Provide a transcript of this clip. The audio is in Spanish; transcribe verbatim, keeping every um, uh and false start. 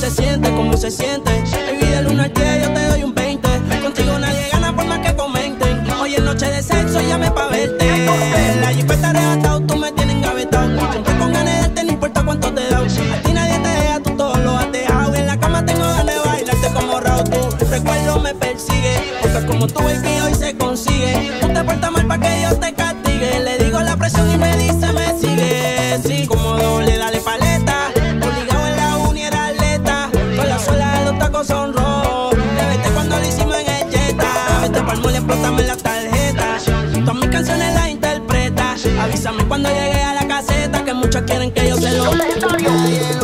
se siente, cómo se siente. Baby, del uno al diez yo te doy un veinte. Contigo nadie gana por más que comenten. Hoy es noche de sexo, llame pa' verte. La jipeta arrebatado, tú me tienes engavetado. Siempre con ganas de darte, no importa cuánto te da. A ti nadie te deja, tú todo lo has dejado. En la cama tengo ganas de bailarte como Raúl. Tu recuerdo me persigue, porque como tú el que hoy se consigue. Tú te portas mal pa' que yo te castigue. Le digo la presión y me dice me sigue. Sí, como doble, dale paleta. Obligado en la uni era atleta. Con la suela de los tacos son rojos. Te vete cuando lo hicimos en el Jetta. Vete pa'l mall y explótame la tarjeta. Todas mis canciones las interpreta. Avísame cuando llegue a la caseta, que muchos quieren que yo se lo